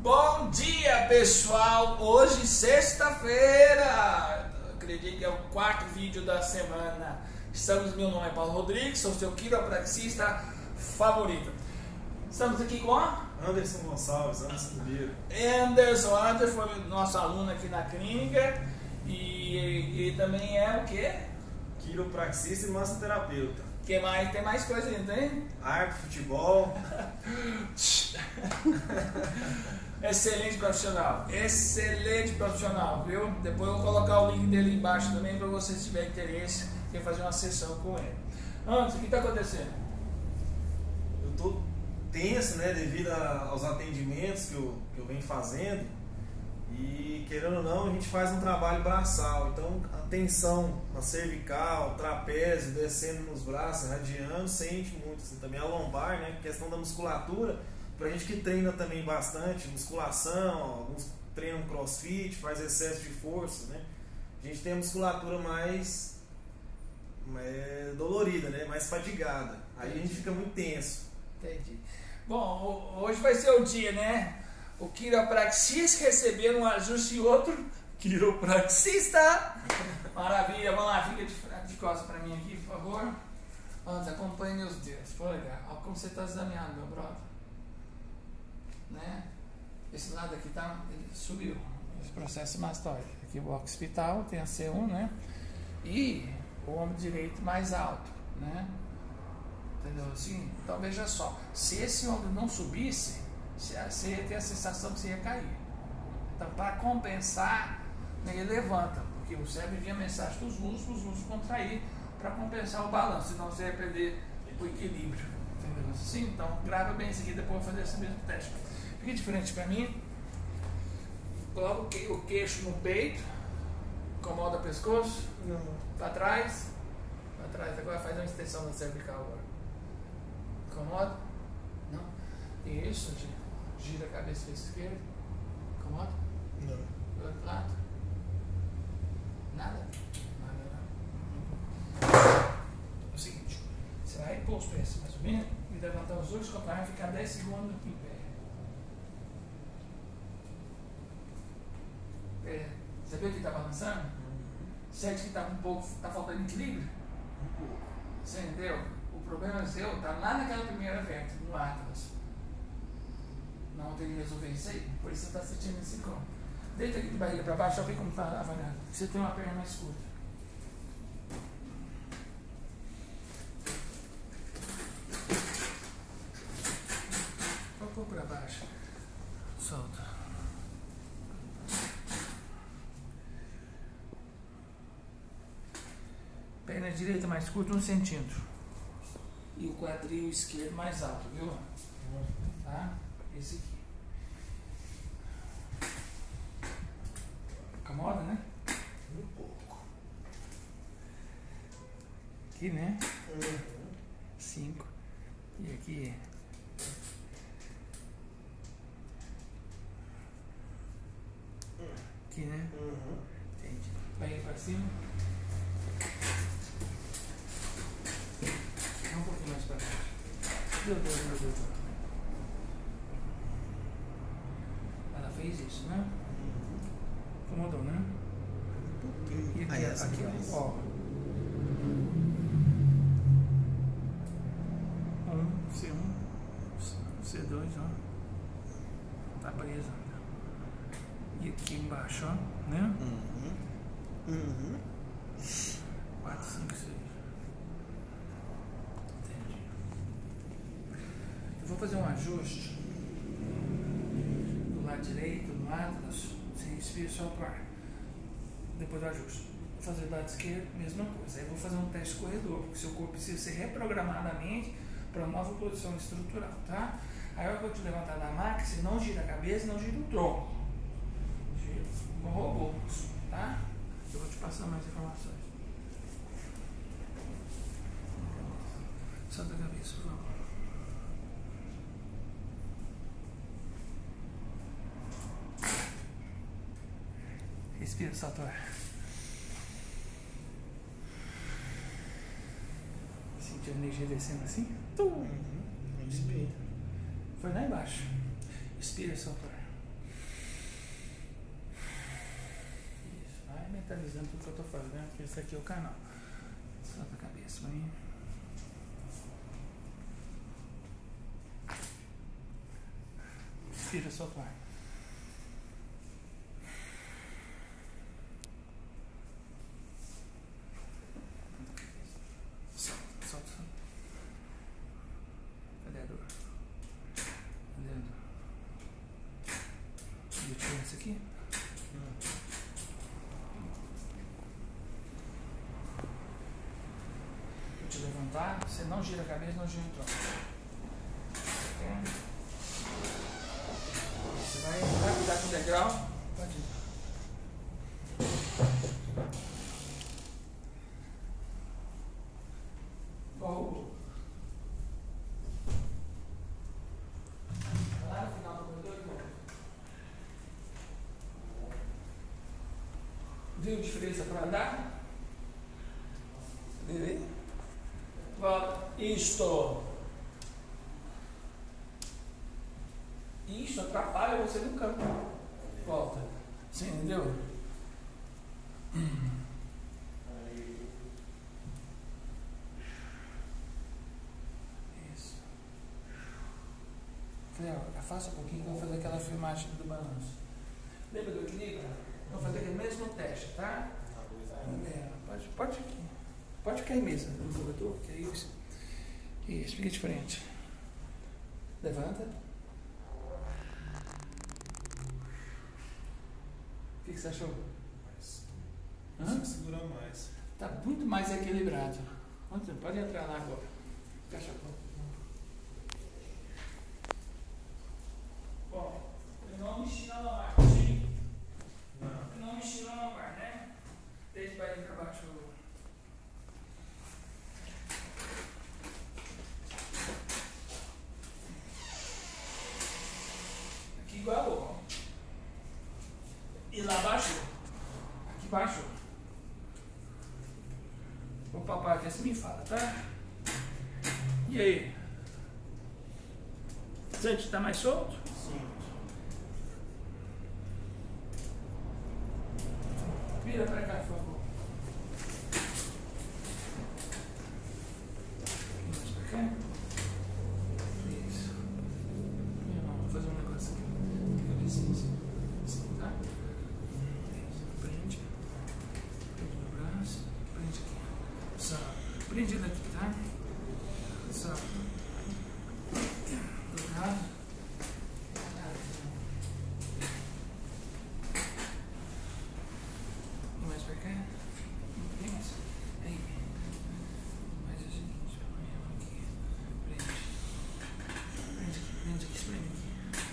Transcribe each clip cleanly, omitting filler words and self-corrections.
Bom dia, pessoal! Hoje, sexta-feira, acredito que é o quarto vídeo da semana. Meu nome é Paulo Rodrigues, sou seu quiropraxista favorito. Estamos aqui com Anderson Gonçalves, Anderson Ribeiro. Anderson foi nosso aluno aqui na clínica e também é o quê? Quiropraxista e massoterapeuta. Que mais? Tem mais coisa aí, não tem? Arte, futebol. Excelente profissional, viu? Depois eu vou colocar o link dele embaixo também para você, se tiver interesse em fazer uma sessão com ele. Anderson, o que está acontecendo? Eu estou tenso, né, devido aos atendimentos que eu venho fazendo. E querendo ou não, a gente faz um trabalho braçal, então a tensão na cervical, trapézio, descendo nos braços, radiando, sente muito. Assim, também a lombar, né, questão da musculatura, pra gente que treina também bastante, musculação, alguns treinam crossfit, faz excesso de força, né, a gente tem a musculatura mais dolorida, né, mais fadigada, aí a gente fica muito tenso. Entendi. Bom, hoje vai ser o dia, né? O quiropraxista receber um ajuste e outro quiropraxista. Maravilha, vamos lá, fica de costas para mim aqui, por favor. Antes, acompanhe meus dedos, foi legal. Olha como você está examinando, meu brother. Né? Esse lado aqui tá, ele subiu, esse processo mastóide. Aqui o bloco hospital, tem a C1, né? E o ombro direito mais alto, né? Entendeu assim? Então veja só, se esse ombro não subisse, você ia ter a sensação que você ia cair. Então, para compensar, ele levanta, porque o cérebro envia mensagem para os músculos contrair para compensar o balanço, senão você ia perder o equilíbrio. Entendeu assim? Então, grava bem em seguida, depois eu vou fazer esse mesmo teste. Fique de frente para mim, coloca o queixo no peito, incomoda o pescoço, para trás, agora faz uma extensão da cervical agora. Incomoda? Não? Isso, gente. Gira a cabeça para a esquerda. Incomoda? Não. Do outro lado? Nada? Nada. É o seguinte, você vai pôr os pés mais ou menos e levantar os dois cotovelos e ficar 10 segundos em pé. Você viu que está balançando? Sente que está tá faltando equilíbrio? Você entendeu? O problema seu está lá naquela primeira vértebra, no Atlas. Não tem que resolver isso aí, por isso você está sentindo esse incômodo. Deita aqui de barriga para baixo, só vê como está avaliado. Você tem uma perna mais curta. Pode pôr para baixo. Solta. Perna direita mais curta, 1 centímetro. E o quadril esquerdo mais alto, viu? Tá? Esse aqui. Incomoda, né? Um pouco. Aqui, né? 5. E aqui. Aqui, né? Entendi. Vai pra cima. Um pouquinho mais pra baixo. Meu Deus. Ela fez isso, né? Incomodou, né? E aqui, ó. C1, C2, ó. Tá preso. E aqui embaixo, ó, né? 4, 5, 6. Entendi. Eu vou fazer um ajuste do lado direito, no Atlas. Você respira só o ar. Depois do ajuste. Vou fazer do lado esquerdo, mesma coisa. Aí vou fazer um teste corredor, porque seu corpo precisa ser reprogramadamente para uma nova posição estrutural, tá? Aí eu vou te levantar da maca, você não gira a cabeça, não gira o tronco. Gira um robô, tá? Eu vou te passar mais informações. Solta a cabeça, por favor. Respira, solta o ar. Sentiu a energia descendo assim? Respira. Foi lá embaixo. Expira, solta o ar. que tá avisando tudo que eu tô fazendo, porque esse aqui é o canal. Solta a cabeça, vai. Tira, solta o ar. Solta, solta. Cadê a dor? Cadê a dor? Vou tirar esse aqui. Vou te levantar. Você não gira a cabeça, não gira o tronco. Você vai cuidar com o degrau. Pode ir. Lá no final do corredor, irmão. Viu diferença para andar? Viu aí? Volta. Isto atrapalha você no campo. Volta. Você entendeu? Isso. Falei, ó, afasta um pouquinho que eu vou fazer aquela filmagem do balanço. Lembra do equilíbrio? Vou fazer aquele mesmo teste, tá? Pode aqui. Pode ficar aí mesmo, no corredor, que é isso. Isso, fica de frente. Levanta. O que você achou? Precisa segurar mais. Está muito mais equilibrado. Pode entrar lá agora. Fecha a porta. Bom, eu não mexi na lombar, sim? Eu não mexi na lombar, né? Desde para ir para baixo. Aqui igualou. E lá baixo. Aqui baixo. O papai aqui assim me fala, tá? E aí? Sente, tá mais solto? Sim. Vira pra cá, por favor. Mais pra cá. Isso. Vou fazer um negócio aqui. Cabecinha assim. Assim, tá? Isso. Prende. Prende no braço. Prende aqui. Só. Prende daqui, tá? Só. Dobrado. Mais pra cá. Isso. Aí. Mas é o seguinte, põe a mão aqui. Prende. Prende aqui, prende aqui, espreme aqui.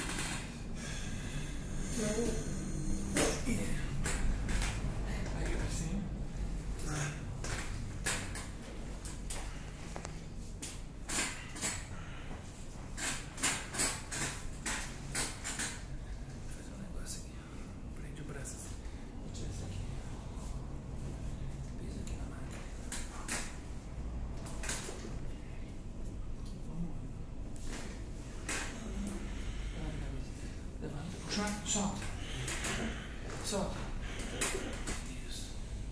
Aí assim. Fazer um negócio aqui. Prende o braço assim. Vou tirar isso aqui. Pisa aqui na máquina. Vamos. Levanta, puxa, solta. Solta. Isso.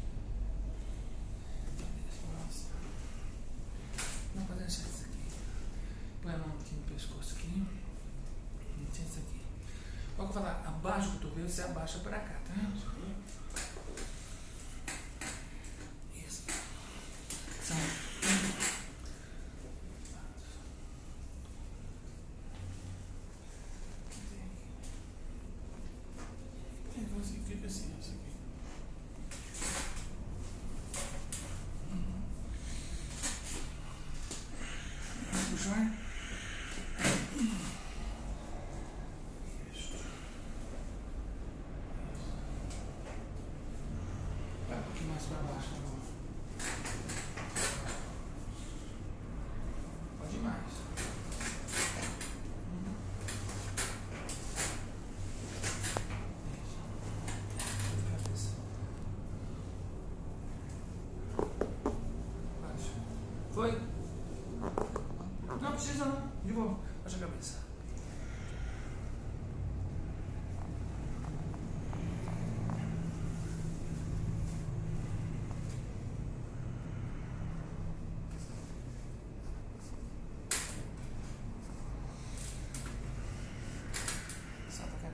Nossa. Não pode deixar isso aqui. Põe a mão aqui no pescoço aqui. Deixa isso aqui. Olha o que eu vou falar, abaixo do cotovelo você abaixa para cá, tá? Isso. Fica assim, isso aqui. Puxar. Isso. Vai um pouquinho mais para baixo, tá bom? Pode ir mais. Foi? Não precisa não. De novo. Baixa a cabeça.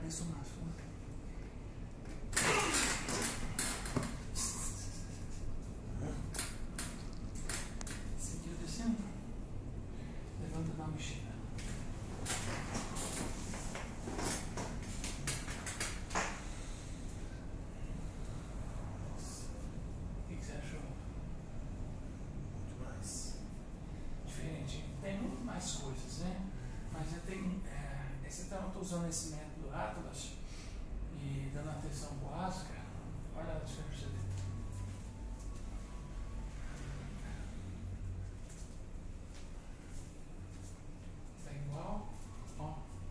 Parece um maço. Esse aqui eu descendo. Levanta na mochila. O que você achou? Demais. Diferente. Tem muito mais coisas, né? Mas eu tenho. Então eu estou usando esse método Atlas e dando atenção básica. Olha a diferença dele. Está igual, ó.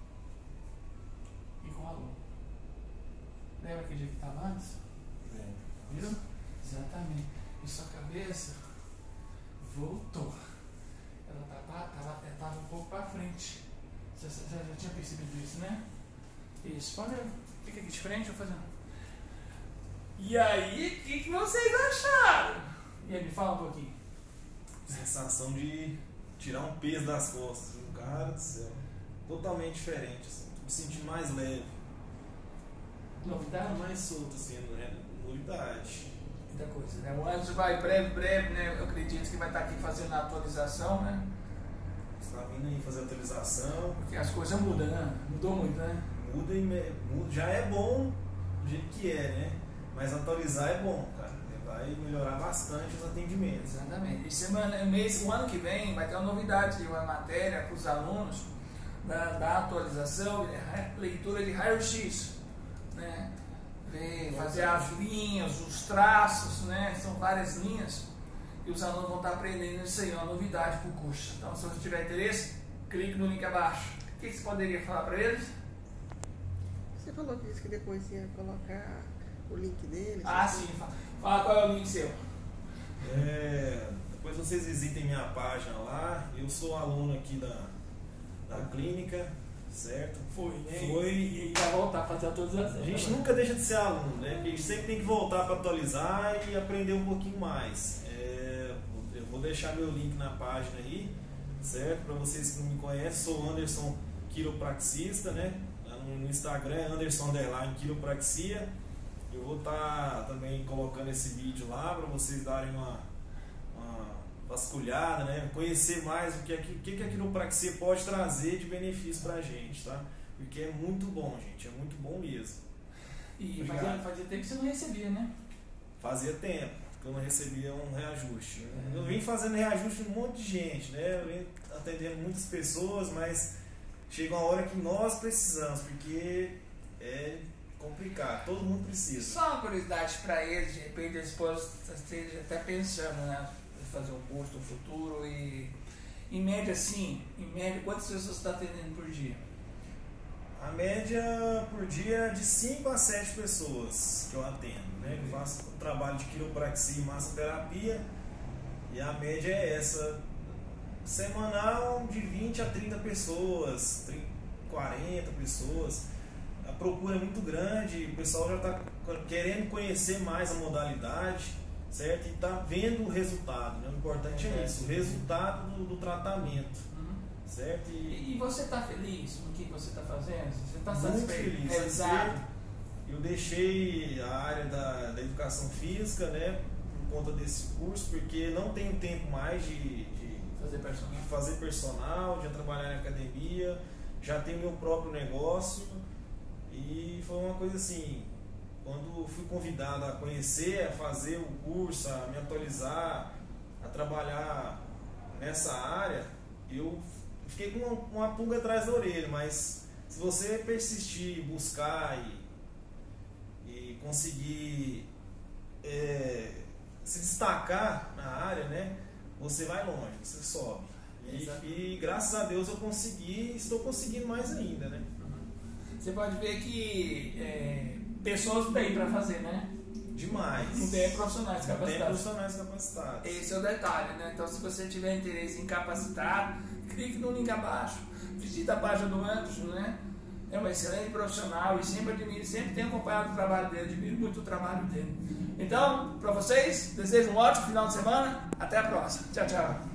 Igualou. Lembra aquele dia que estava antes? Viu? Exatamente. E sua cabeça voltou. Ela estava um pouco para frente. Você já tinha percebido isso, né? Isso, fica aqui de frente, eu fazendo. E aí, o que vocês acharam? E aí, me fala um pouquinho. Sensação de tirar um peso das costas, cara do céu. Totalmente diferente, assim. Tô me sentindo mais leve. Novidade? Mais solto, assim, não é novidade. Muita coisa, né? O Anderson vai breve, né? Eu acredito que vai estar aqui fazendo a atualização, né? Você tá vindo aí fazer atualização. Porque as coisas mudam, né? Mudou muito, né? Muda, já é bom do jeito que é, né? Mas atualizar é bom, cara. Vai melhorar bastante os atendimentos. Exatamente. O ano que vem vai ter uma novidade, uma matéria para os alunos da atualização, leitura de raio-x, né? Fazer as linhas, os traços, né? São várias linhas. E os alunos vão estar aprendendo isso aí, uma novidade para o curso. Então, se você tiver interesse, clique no link abaixo. O que você poderia falar para eles? Você falou que disse que depois ia colocar o link dele. Sim. Fala qual é o link seu. Depois vocês visitem minha página lá. Eu sou aluno aqui da clínica, certo? Foi, né? E vai voltar a fazer a atualização. A gente nunca deixa de ser aluno, né? Porque a gente sempre tem que voltar para atualizar e aprender um pouquinho mais. Eu vou deixar meu link na página aí, certo? Para vocês que não me conhecem, sou Anderson Quiropraxista, né? No Instagram é Anderson_Quiropraxia. Eu vou estar também colocando esse vídeo lá para vocês darem uma vasculhada, né? Conhecer mais o que a quiropraxia pode trazer de benefício para a gente, tá? Porque é muito bom, gente, é muito bom mesmo. E fazia tempo que você não recebia, né? Fazia tempo que eu não recebia um reajuste. Eu vim fazendo reajuste de um monte de gente, né? Eu vim atendendo muitas pessoas, mas chega uma hora que nós precisamos, porque é complicado, todo mundo precisa. Só uma curiosidade para eles, de repente eles podem esteja até pensando, né? Fazer um curso no futuro e em média, quantas pessoas você está atendendo por dia? A média por dia é de 5 a 7 pessoas que eu atendo, né? Eu faço um trabalho de quiropraxia e massoterapia e a média é essa, semanal de 20 a 30 pessoas, 40 pessoas. A procura é muito grande, o pessoal já está querendo conhecer mais a modalidade, certo? E está vendo o resultado, né? O importante é isso, o resultado do tratamento, certo? E você está feliz com o que você está fazendo? Você está muito satisfeito? Realizado? Eu deixei a área da educação física, né, por conta desse curso, porque não tenho tempo mais de fazer personal, de trabalhar na academia, já tenho meu próprio negócio e foi uma coisa assim, quando fui convidado a conhecer, a fazer o curso, a me atualizar, a trabalhar nessa área, eu fiquei com uma pulga atrás da orelha, mas se você persistir, buscar e conseguir se destacar na área, né, você vai longe, você sobe. E graças a Deus eu consegui, estou conseguindo mais ainda, né? Você pode ver que pessoas têm para fazer, né? Demais. Não tem profissionais capacitados. Esse é o detalhe, né? Então, se você tiver interesse em capacitar, clique no link abaixo, visita a página do Anderson, né? É um excelente profissional e sempre tenho acompanhado o trabalho dele, admiro muito o trabalho dele. Então, para vocês, desejo um ótimo final de semana. Até a próxima. Tchau, tchau.